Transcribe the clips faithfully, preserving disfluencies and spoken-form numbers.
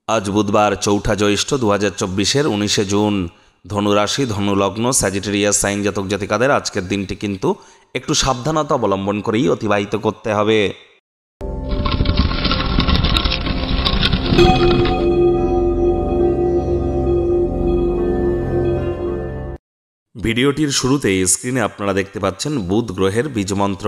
আজ বুধবার চৌঠা জ্যৈষ্ঠ দু হাজার চব্বিশের উনিশে জুন। ধনুরাশি, ধনুলগ্ন, স্যাজিটেরিয়াস সাইন জাতক জাতিকাদের আজকের দিনটি কিন্তু একটু সাবধানতা অবলম্বন করেই অতিবাহিত করতে হবে। ভিডিওটির শুরুতেই স্ক্রিনে আপনারা দেখতে পাচ্ছেন বুধ গ্রহের বীজমন্ত্র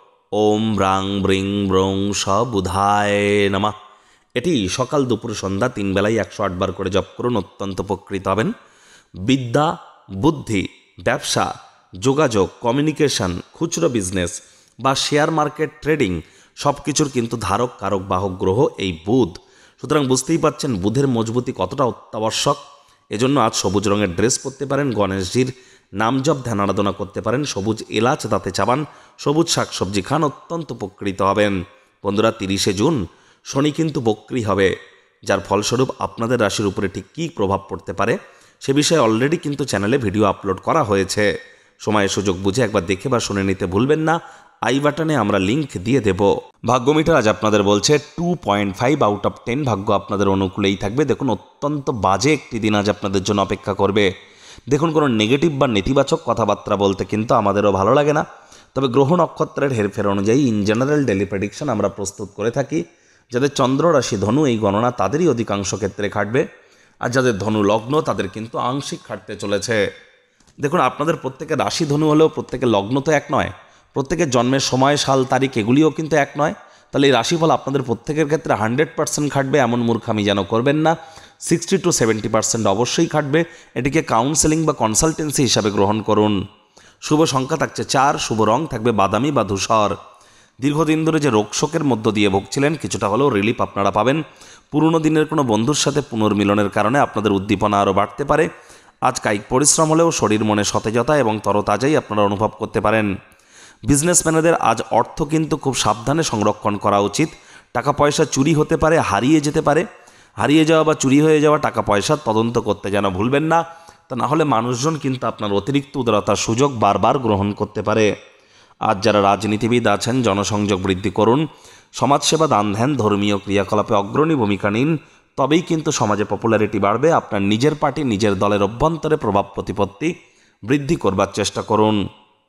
ওম ব্রাং ব্রিং ব্রং স বুধায় নমঃ। এটি সকাল দুপুর সন্ধ্যা তিন বেলায় একশো আট বার করে জপ করুন, অত্যন্ত উপকৃত হবেন। বিদ্যা, বুদ্ধি, ব্যবসা, যোগাযোগ, কমিউনিকেশন, খুচরো বিজনেস বা শেয়ার মার্কেট, ট্রেডিং সব কিছুর কিন্তু ধারক কারক বাহক গ্রহ এই বুধ। সুতরাং বুঝতেই পারছেন বুধের মজবুতি কতটা অত্যাবশ্যক। এজন্য আজ সবুজ রঙের ড্রেস পরতে পারেন, গণেশজির নাম জপ ধ্যান আরাধনা করতে পারেন, সবুজ এলাচ দাঁতে চাবান, সবুজ শাকসবজি খান, অত্যন্ত উপকৃত হবেন। বন্ধুরা, তিরিশে জুন শনি কিন্তু বক্রী হবে, যার ফলস্বরূপ আপনাদের রাশির উপরে ঠিক কী প্রভাব পড়তে পারে সে বিষয়ে অলরেডি কিন্তু চ্যানেলে ভিডিও আপলোড করা হয়েছে। সময় সুযোগ বুঝে একবার দেখে বা শুনে নিতে ভুলবেন না। আই বাটনে আমরা লিংক দিয়ে দেব। ভাগ্যমিটার আজ আপনাদের বলছে two point five out of ten ভাগ্য আপনাদের অনুকূলেই থাকবে। দেখুন, অত্যন্ত বাজে একটি দিন আজ আপনাদের জন্য অপেক্ষা করবে। দেখুন, কোনো নেগেটিভ বা নেতিবাচক কথাবার্তা বলতে কিন্তু আমাদেরও ভালো লাগে না, তবে গ্রহ নক্ষত্রের হেরফের অনুযায়ী ইন জেনারেল ডেলি প্রেডিকশন আমরা প্রস্তুত করে থাকি। যাদের চন্দ্র রাশি ধনু, এই গণনা তাদেরই অধিকাংশ ক্ষেত্রে খাটবে, আর যাদের ধনু লগ্ন তাদের কিন্তু আংশিক খাটতে চলেছে। দেখুন, আপনাদের প্রত্যেকের রাশি ধনু হলেও প্রত্যেকের লগ্ন তো এক নয়, প্রত্যেকের জন্মের সময়, সাল, তারিখ এগুলিও কিন্তু এক নয়। তাহলে এই রাশিফল আপনাদের প্রত্যেকের ক্ষেত্রে হান্ড্রেড পার্সেন্ট খাটবে এমন মূর্খামি যেন করবেন না। সিক্সটি টু সেভেন্টি পার্সেন্ট অবশ্যই খাটবে। এটিকে কাউন্সেলিং বা কনসালটেন্সি হিসাবে গ্রহণ করুন। শুভ সংখ্যা থাকছে চার, শুভ রং থাকবে বাদামি বা ধূসর। দীর্ঘদিন ধরে যে রোগশোকের মধ্য দিয়ে ভুগছিলেন কিছুটা হলেও রিলিফ আপনারা পাবেন। পুরনো দিনের কোনো বন্ধুর সাথে পুনর্মিলনের কারণে আপনাদের উদ্দীপনা আরও বাড়তে পারে। আজ কায়িক পরিশ্রম হলেও শরীর মনে সতেজতা এবং তরতাজাই আপনারা অনুভব করতে পারেন। বিজনেসম্যানেদের আজ অর্থ কিন্তু খুব সাবধানে সংরক্ষণ করা উচিত। টাকা পয়সা চুরি হতে পারে, হারিয়ে যেতে পারে। হারিয়ে যাওয়া বা চুরি হয়ে যাওয়া টাকা পয়সার তদন্ত করতে যেন ভুলবেন না, তা না হলে মানুষজন কিন্তু আপনার অতিরিক্ত উদারতার সুযোগ বারবার গ্রহণ করতে পারে। আজ যারা রাজনীতিবিদ আছেন জনসংযোগ বৃদ্ধি করুন, সমাজসেবা, দান ধ্যান, ধর্মীয় ক্রিয়াকলাপে অগ্রণী ভূমিকা নিন, তবেই কিন্তু সমাজে পপুলারিটি বাড়বে। আপনার নিজের পার্টি, নিজের দলের অভ্যন্তরে প্রভাব প্রতিপত্তি বৃদ্ধি করবার চেষ্টা করুন।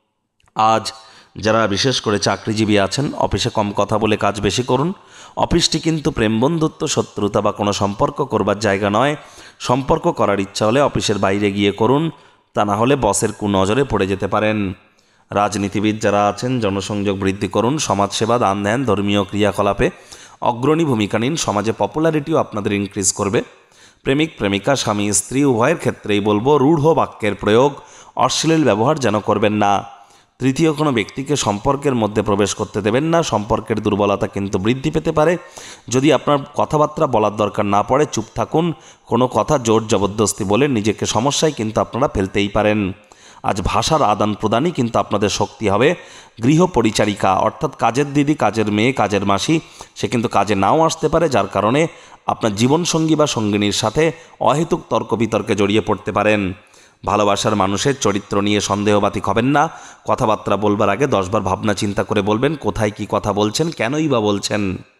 আজ যারা বিশেষ করে চাকরিজীবী আছেন অফিসে কম কথা বলে কাজ বেশি করুন। অফিসটি কিন্তু প্রেম, বন্ধুত্ব, শত্রুতা বা কোনো সম্পর্ক করবার জায়গা নয়। সম্পর্ক করার ইচ্ছা হলে অফিসের বাইরে গিয়ে করুন, তা না হলে বসের কুনজরে পড়ে যেতে পারেন। রাজনীতিবিদ যারা আছেন জনসংযোগ বৃদ্ধি করুন, সমাজসেবা, দান ধ্যান, ধর্মীয় ক্রিয়াকলাপে অগ্রণী ভূমিকা নিন, সমাজে পপুলারিটিও আপনাদের ইনক্রিজ করবে। প্রেমিক প্রেমিকা, স্বামী স্ত্রী উভয়ের ক্ষেত্রেই বলবো রূঢ় বাক্যের প্রয়োগ, অশ্লীল ব্যবহার যেন করবেন না। তৃতীয় কোনো ব্যক্তিকে সম্পর্কের মধ্যে প্রবেশ করতে দেবেন না। সম্পর্কের দুর্বলতা কিন্তু বৃদ্ধি পেতে পারে। যদি আপনার কথাবার্তা বলার দরকার না পড়ে চুপ থাকুন। কোনো কথা জোর জবরদস্তি বলে নিজেকে সমস্যায় কিন্তু আপনারা ফেলতেই পারেন। আজ ভাষার আদান প্রদানই কিন্তু আপনাদের শক্তি হবে। গৃহ পরিচারিকা অর্থাৎ কাজের দিদি, কাজের মেয়ে, কাজের মাসি সে কিন্তু কাজে নাও আসতে পারে, যার কারণে আপনার জীবনসঙ্গী বা সঙ্গিনীর সাথে অহেতুক তর্ক বিতর্কে জড়িয়ে পড়তে পারেন। ভালোবাসার মানুষের চরিত্র নিয়ে সন্দেহবাতিক হবেন না। কথাবার্তা বলবার আগে দশবার ভাবনা চিন্তা করে বলবেন কোথায় কি কথা বলছেন, কেনই বা বলছেন।